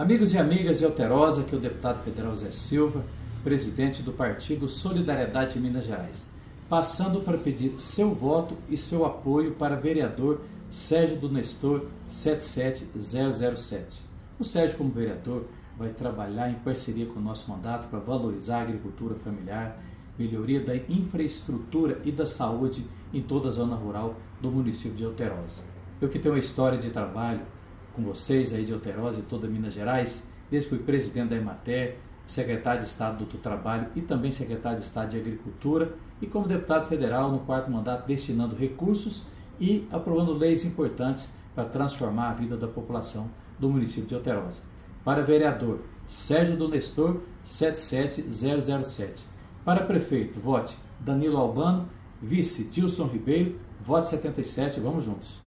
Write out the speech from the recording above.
Amigos e amigas de Alterosa, aqui é o deputado federal Zé Silva, presidente do Partido Solidariedade de Minas Gerais, passando para pedir seu voto e seu apoio para vereador Sérgio do Nestor 77007. O Sérgio, como vereador, vai trabalhar em parceria com o nosso mandato para valorizar a agricultura familiar, melhoria da infraestrutura e da saúde em toda a zona rural do município de Alterosa. Eu que tenho uma história de trabalho com vocês aí de Alterosa e toda Minas Gerais, desde que fui presidente da Emater, secretário de Estado do Trabalho e também secretário de Estado de Agricultura, e como deputado federal no 4º mandato destinando recursos e aprovando leis importantes para transformar a vida da população do município de Alterosa. Para vereador, Sérgio do Nestor 77007. Para prefeito, vote Danilo Albano. Vice, Tilson Ribeiro. Vote 77. Vamos juntos.